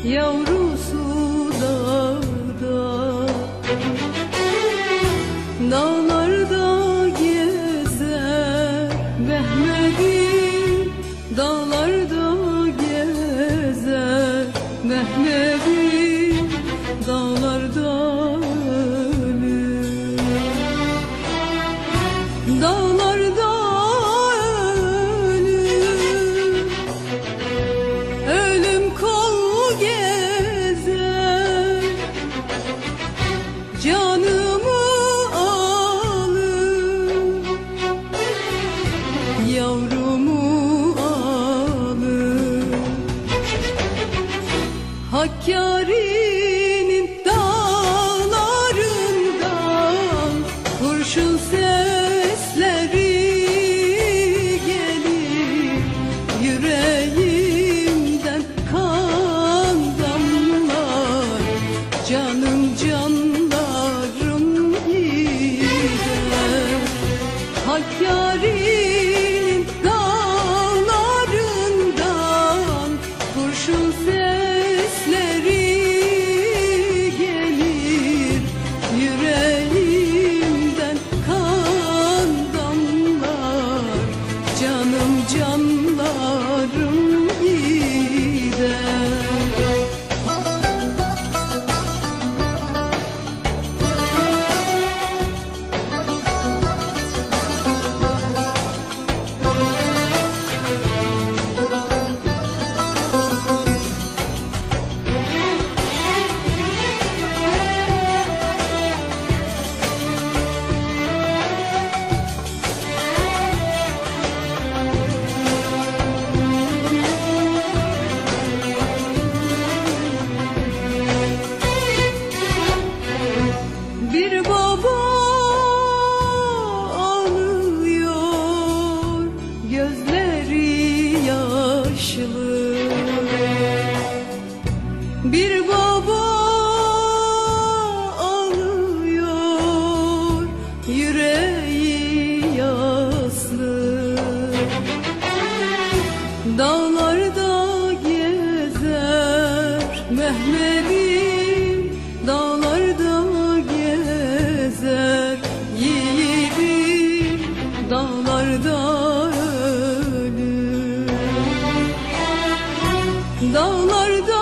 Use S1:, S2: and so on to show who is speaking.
S1: yavrusu dağda, dağlarda gezer Mehmet'im, dağlarda gezer Mehmet'im, dağlarda ölür, dağlarda ölür, ölüm kol gezer, canımı alır, yavrumu alır. Hakkari'nin dağlarından kurşun sesleri gelir, yüreğimden kan damlar, canım canlarım gider. Hakkari'nin dağlarından kurşun sesleri gelir, yüreğimden kan damlar, canım canlarım gider. Bir baba ağlıyor, gözleri yaşlı. Bir baba ağlıyor, yüreği yaslı. Dağlarda gezer Mehmet'im, dağlarda gezer yiğidim, dağlarda ölür, dağlarda